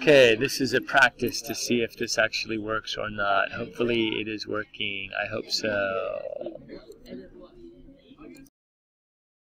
Okay, this is a practice to see if this actually works or not. Hopefully it is working. I hope so.